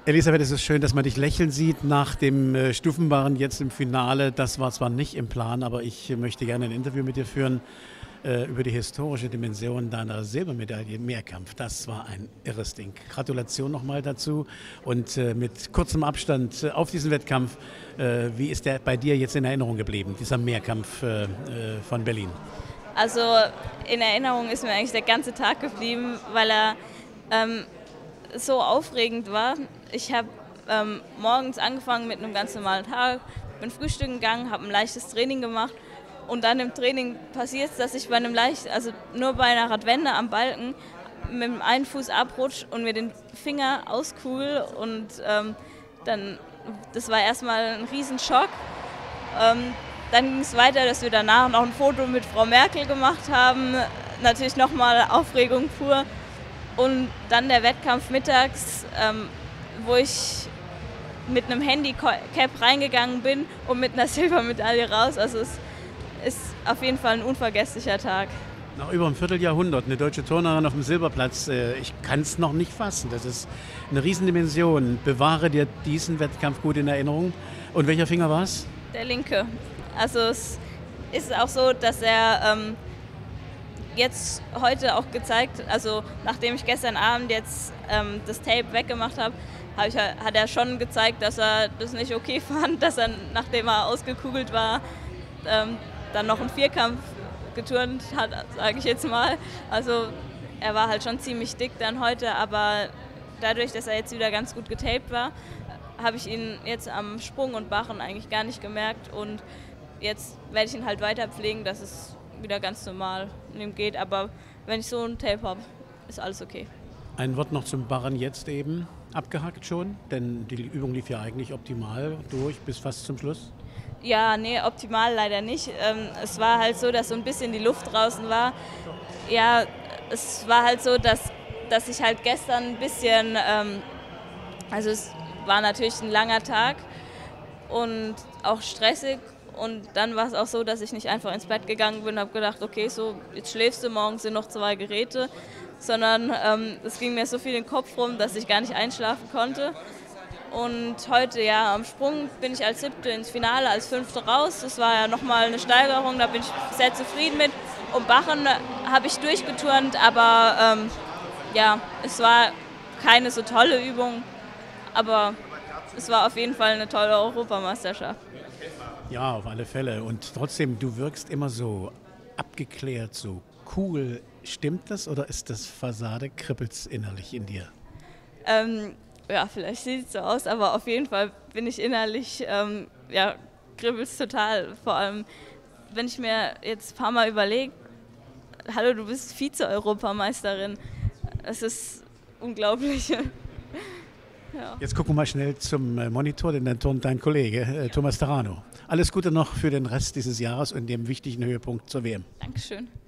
Elisabeth, es ist schön, dass man dich lächeln sieht nach dem Stufenbarren jetzt im Finale. Das war zwar nicht im Plan, aber ich möchte gerne ein Interview mit dir führen über die historische Dimension deiner Silbermedaille im Mehrkampf. Das war ein irres Ding. Gratulation nochmal dazu und mit kurzem Abstand auf diesen Wettkampf. Wie ist der bei dir jetzt in Erinnerung geblieben, dieser Mehrkampf von Berlin? Also in Erinnerung ist mir eigentlich der ganze Tag geblieben, weil er so aufregend war. Ich habe morgens angefangen mit einem ganz normalen Tag, bin frühstücken gegangen, habe ein leichtes Training gemacht und dann im Training passiert es, dass ich bei einem nur bei einer Radwende am Balken mit dem einen Fuß abrutsche und mir den Finger auskugel und das war erstmal ein Riesenschock. Dann ging es weiter, dass wir danach noch ein Foto mit Frau Merkel gemacht haben, natürlich nochmal Aufregung pur. Und dann der Wettkampf mittags, wo ich mit einem Handicap reingegangen bin und mit einer Silbermedaille raus. Also es ist auf jeden Fall ein unvergesslicher Tag. Nach über einem Vierteljahrhundert, eine deutsche Turnerin auf dem Silberplatz. Ich kann es noch nicht fassen. Das ist eine Riesendimension. Bewahre dir diesen Wettkampf gut in Erinnerung. Und welcher Finger war es? Der linke. Also es ist auch so, dass er jetzt heute auch gezeigt, also nachdem ich gestern Abend jetzt das Tape weggemacht habe, hat er schon gezeigt, dass er das nicht okay fand, dass er, nachdem er ausgekugelt war, dann noch einen Vierkampf geturnt hat, sage ich jetzt mal. Also er war halt schon ziemlich dick dann heute, aber dadurch, dass er jetzt wieder ganz gut getaped war, habe ich ihn jetzt am Sprung und Barren eigentlich gar nicht gemerkt und jetzt werde ich ihn halt weiter pflegen, dass es wieder ganz normal in ihm geht, aber wenn ich so ein Tape habe, ist alles okay. Ein Wort noch zum Barren jetzt eben, abgehakt schon, denn die Übung lief ja eigentlich optimal durch bis fast zum Schluss. Ja, nee, optimal leider nicht. Es war halt so, dass so ein bisschen die Luft draußen war. Ja, es war halt so, dass ich halt gestern ein bisschen, also es war natürlich ein langer Tag und auch stressig. Und dann war es auch so, dass ich nicht einfach ins Bett gegangen bin und habe gedacht, okay, so jetzt schläfst du, morgen sind noch 2 Geräte, sondern es ging mir so viel in den Kopf rum, dass ich gar nicht einschlafen konnte. Und heute, ja, am Sprung bin ich als 7. ins Finale, als 5. raus. Das war ja nochmal eine Steigerung, da bin ich sehr zufrieden mit. Und Barren habe ich durchgeturnt, aber ja, es war keine so tolle Übung, aber es war auf jeden Fall eine tolle Europameisterschaft. Ja, auf alle Fälle. Und trotzdem, du wirkst immer so abgeklärt, so cool. Stimmt das oder ist das Fassade? Kribbelt es innerlich in dir? Ja, vielleicht sieht es so aus, aber auf jeden Fall bin ich innerlich, ja, kribbelt es total. Vor allem, wenn ich mir jetzt ein paar Mal überlege, hallo, du bist Vize-Europameisterin. Es ist unglaublich. Ja. Jetzt gucken wir mal schnell zum Monitor, denn dann turnt dein Kollege Thomas Tarano. Alles Gute noch für den Rest dieses Jahres und dem wichtigen Höhepunkt zur WM. Dankeschön.